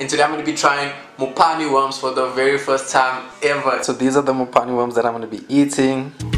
and today I'm going to be trying Mopane Worms for the very first time ever. So these are the Mopane Worms that I'm going to be eating.